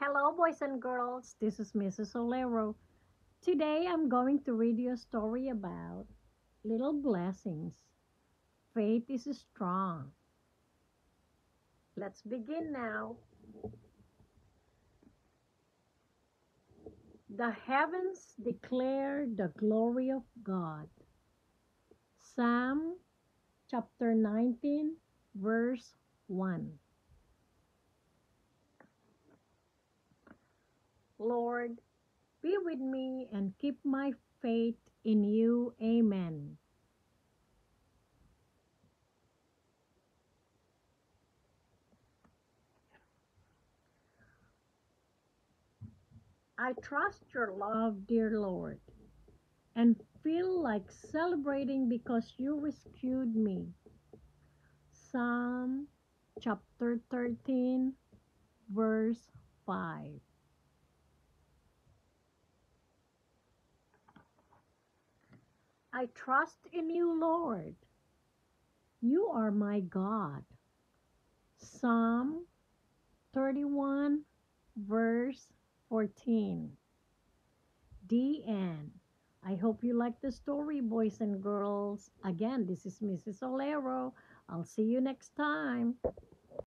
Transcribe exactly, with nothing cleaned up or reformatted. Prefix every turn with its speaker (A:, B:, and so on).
A: Hello, boys and girls. This is missus Ollero. Today I'm going to read you a story about little blessings. Faith is strong. Let's begin now. The heavens declare the glory of God. Psalm chapter nineteen, verse one. Lord, be with me and keep my faith in you. Amen. I trust your love, dear Lord, and feel like celebrating because you rescued me. Psalm chapter thirteen, verse five. I trust in you, Lord. You are my God. Psalm thirty-one, verse fourteen. The end. I hope you like the story, boys and girls. Again, this is missus Ollero. I'll see you next time.